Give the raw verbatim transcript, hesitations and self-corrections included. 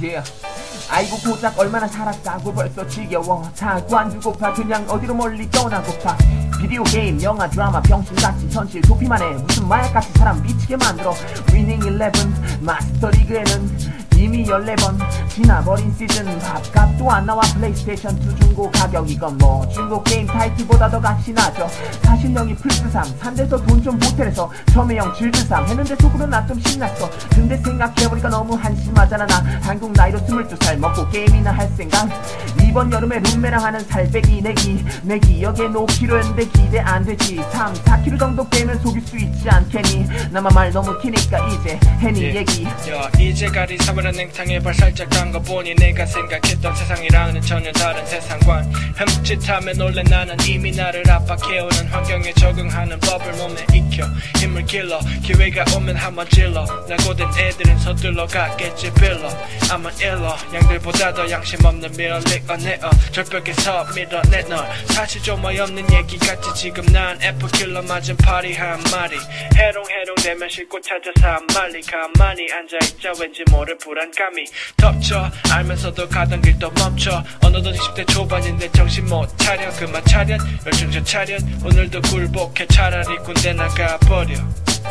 yeah. 아이고 고작 얼마나 살았다고 벌써 지겨워. 다 관두고파 그냥 어디로 멀리 떠나고파. 비디오 게임, 영화, 드라마, 병신같이 현실 도피만 해. 무슨 마약같이 사람 미치게 만들어. 위닝 일레븐, 마스터 리그에는 이미 열네 번 지나버린 시즌. 밥값도 안 나와. 플레이스테이션 투 중고 가격 이건 뭐 중고 게임 타이틀보다 더 값이 나죠. 사실형이 플스삼 산대서 돈 좀 보태서 처음에 형 질드삼 했는데 속으로 나 좀 신났어. 근데 생각해보니까 너무 한심하잖아. 나 한국 나이로 스물두 살 먹고 게임이나 할 생각. 이번 여름에 룸메랑 하는 살 빼기 내기 내 기억에 오 킬로였는데 기대 안 되지. 삼, 사 킬로 정도 빼면 속일 수 있지 않겠니. 나만 말 너무 키니까 이제 해니 yeah. 얘기 야, 이제 가리 사버린 냉탕에 발 살짝 담가보니 내가 생각했던 세상이랑은 전혀 다른 세상관. 흠칫함에 놀래 나는 이미 나를 압박해오는 환경에 적응하는 법을 몸에 익혀 힘을 길러. 기회가 오면 한번 질러. 날 고된 애들은 서둘러 갔겠지 빌러. I'm an 일러 양들보다 더 양심 없는 밀어내어 내어 절벽에서 밀어내 널. 사실 좀 어이없는 얘기 같지 지금 난 애플킬러 맞은 파리 한 마리. 해롱해롱 되면 싣고 찾아서 한 마리. 가만히 앉아있자 왠지 모를 불안감이 덮쳐. 알면서도 가던 길도 멈춰. 어느덧 이십 대 초반인데 정신 못 차려. 그만 차렷 열중전 차렷. 오늘도 굴복해 차라리 군대 나가버려.